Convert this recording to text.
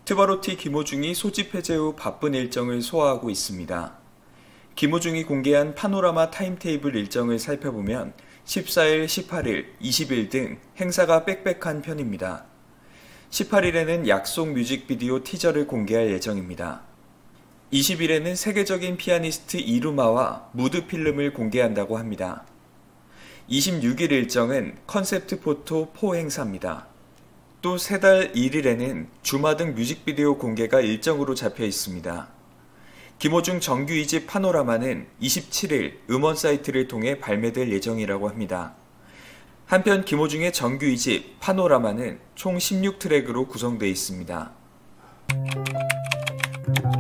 트바로티 김호중이 소집 해제 후 바쁜 일정을 소화하고 있습니다. 김호중이 공개한 파노라마 타임테이블 일정을 살펴보면 14일, 18일, 20일 등 행사가 빽빽한 편입니다. 18일에는 약속 뮤직비디오 티저를 공개할 예정입니다. 20일에는 세계적인 피아니스트 이루마와 무드 필름을 공개한다고 합니다. 26일 일정은 컨셉트 포토 4 행사입니다. 또 세 달 1일에는 주마 등 뮤직비디오 공개가 일정으로 잡혀 있습니다. 김호중 정규 2집 파노라마는 27일 음원 사이트를 통해 발매될 예정이라고 합니다. 한편 김호중의 정규 2집 파노라마는 총 16트랙으로 구성되어 있습니다.